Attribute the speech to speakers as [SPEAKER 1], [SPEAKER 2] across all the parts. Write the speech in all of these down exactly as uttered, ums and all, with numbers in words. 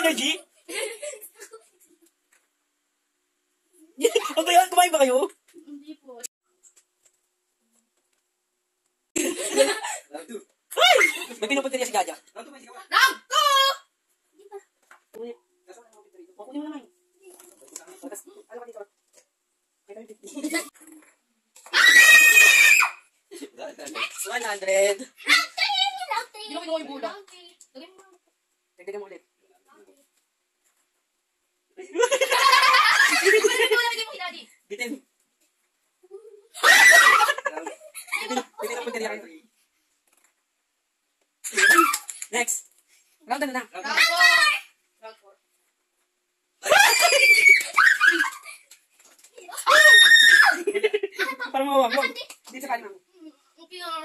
[SPEAKER 1] energy? Ano ba yan? Kumain ba kayo?
[SPEAKER 2] Hindi po.
[SPEAKER 1] Ay! May pinupunta niya si Jaja.
[SPEAKER 2] Round two!
[SPEAKER 1] Kukunin mo naman. Ano ka dito? one hundred.
[SPEAKER 2] Hindi ko kinuha yung bulang. Lagyan mo.
[SPEAKER 1] Dagdagan mo ulit.
[SPEAKER 2] Lagyan mo kay Daddy.
[SPEAKER 1] Bitin. Bitin ang punta niya kayo. Next. Round na na.
[SPEAKER 2] Round four. Round four.
[SPEAKER 1] Para mawawag mo. Dito sa kanin mo.
[SPEAKER 2] Okay na.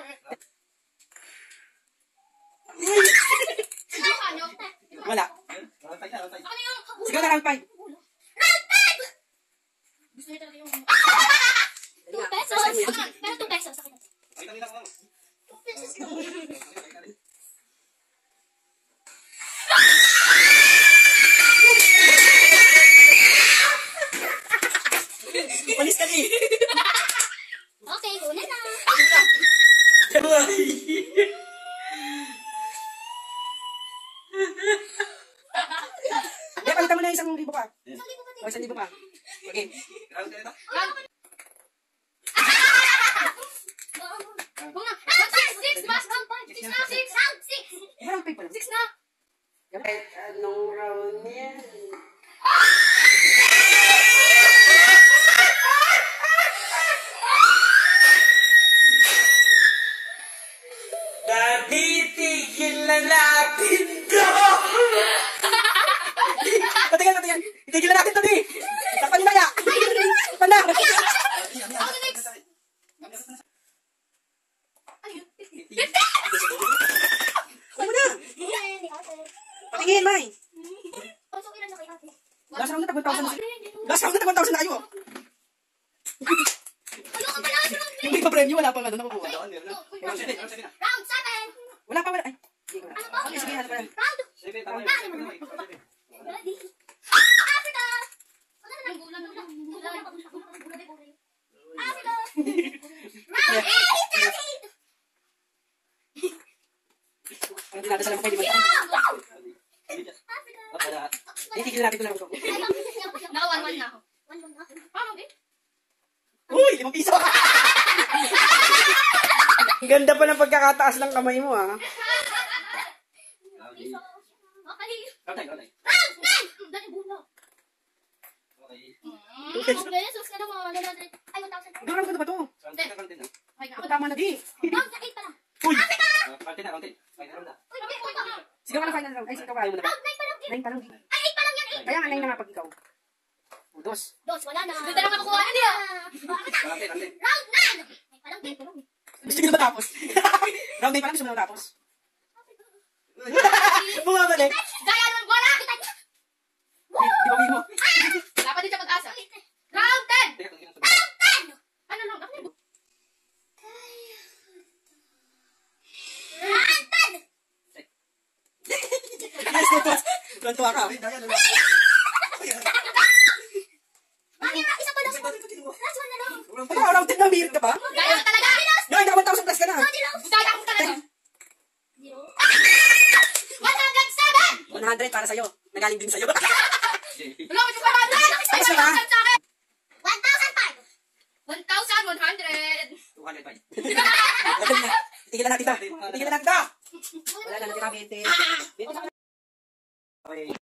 [SPEAKER 1] Wala.
[SPEAKER 2] Ano yung...
[SPEAKER 1] Sige na round five.
[SPEAKER 2] Gusto niya talaga yung...
[SPEAKER 1] two
[SPEAKER 2] pesos. Pero two pesos. two pesos.
[SPEAKER 1] Palis ka ni.
[SPEAKER 2] Okay, una na.
[SPEAKER 1] Hindi, palitan mo na isang libo pa.
[SPEAKER 2] Isang libo pa din.
[SPEAKER 1] O, isang libo pa. Okay.
[SPEAKER 2] Round. Bunga. Round six. Six. Mas round five. Six na. Six. Round six.
[SPEAKER 1] Eh, round five pa lang.
[SPEAKER 2] Six na.
[SPEAKER 1] Anong round yan? Nabitigil na natin to! Patigan, patigan! Itigil na natin to, di! Takpan niyo maya! Takpan na!
[SPEAKER 2] Ako next. Ano yun?
[SPEAKER 1] Ano na? Patingin, May!
[SPEAKER 2] Pasok ilan na kay ate?
[SPEAKER 1] Last round na, tag one thousand na. Last round na, tag one thousand na kayo.
[SPEAKER 2] Ano ka pala?
[SPEAKER 1] Hindi pa premyo, wala pang ano nakukuha.
[SPEAKER 2] Round seven.
[SPEAKER 1] Wala pa, wala. Ay, hindi ko na.
[SPEAKER 2] Ano ba?
[SPEAKER 1] Okay, sige, ano pa yan?
[SPEAKER 2] Round. Ready? Africa. Ano na? Gulang na. Gulang na. Africa. Round eight.
[SPEAKER 1] Ang dinadasal ako kayo di man.
[SPEAKER 2] Africa.
[SPEAKER 1] Hindi, tigil na natin ko lang ito.
[SPEAKER 2] Na one one na ako. One one na ako. Paano din?
[SPEAKER 1] Uy, limang piso! Ang ganda pa ng pagkakataas ng kamay mo, ha?
[SPEAKER 2] Piso. Okay.
[SPEAKER 1] Round nine.
[SPEAKER 2] Round nine. Dali bulo. Okay, sus ka naman. one hundred. Ay, one thousand.
[SPEAKER 1] Gano'n ko na ba ito?
[SPEAKER 2] Ay,
[SPEAKER 1] Ito tama na, di.
[SPEAKER 2] round eight pala.
[SPEAKER 1] Uy!
[SPEAKER 2] Uy, okay, point ako.
[SPEAKER 1] Sige ka na final round. Ay, sige ka kaya mo na ba?
[SPEAKER 2] Round nine pa lang.
[SPEAKER 1] Nine pa lang.
[SPEAKER 2] Ay, eight pa lang yan. Eight.
[SPEAKER 1] Kaya nga, nine na nga pag ikaw. O, dos.
[SPEAKER 2] Dos, wala na. Doon na lang makukuha na niya. Round nine. Ay, parang eight pa lang.
[SPEAKER 1] Gusto nyo na matapos? Round nine pa lang, gusto mo na matapos? Bumabalik.
[SPEAKER 2] Gaya nun, wala. Kita niya.
[SPEAKER 1] Di ba mo?
[SPEAKER 2] Dapat din siya mag-asa. Round ten. Round ten. Ano lang? Ano lang? Round ten.
[SPEAKER 1] Yes, tuwas. Tuwan-tuwa ka.
[SPEAKER 2] Bakit nga? Isa pa lang. Last one na lang.
[SPEAKER 1] Ano, round ten na, umiirit ka pa?
[SPEAKER 2] Gaya ka talaga.
[SPEAKER 1] No, naka one thousand plus ka na.
[SPEAKER 2] Gaya ko talaga. Zero. one hundred seven.
[SPEAKER 1] one hundred para sa'yo. Nagaling din sa'yo.
[SPEAKER 2] Wala ko yung one hundred.
[SPEAKER 1] Ayos na ba?
[SPEAKER 2] one thousand five. one thousand one hundred.
[SPEAKER 1] two hundred five. Tigil na natin ito. Tigil na natin ito. Wala na, natira twenty. Okay.